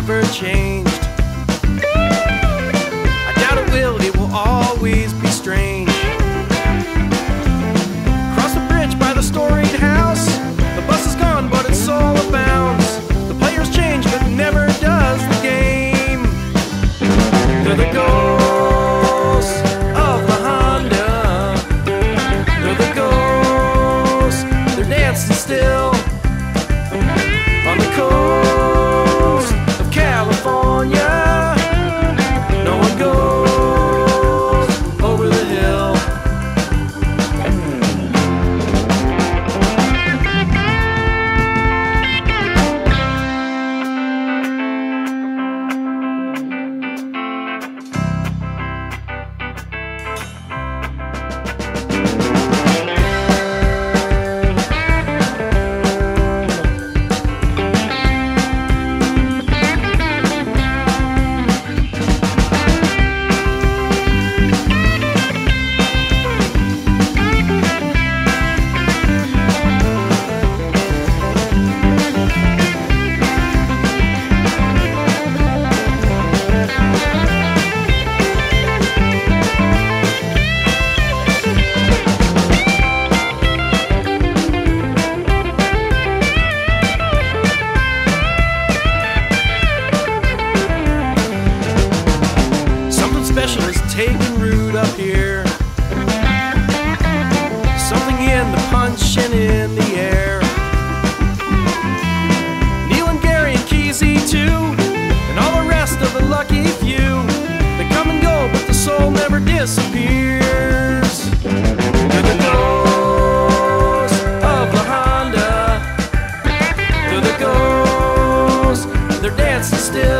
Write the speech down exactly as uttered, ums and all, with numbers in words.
never changed. I doubt it will, it will always be strange. Cross the bridge by the storied house. The bus is gone, but it's all abounds. The players change, but never does the game. They're the ghosts of the Honda. They're the ghosts, they're dancing still on the coast of California. No one goes over the hill. Special is taking root up here. Something in the punch and in the air. Neil and Gary and Keezy too, and all the rest of the lucky few. They come and go, but the soul never disappears. They're the ghosts of La Honda. They're the ghosts, they're dancing still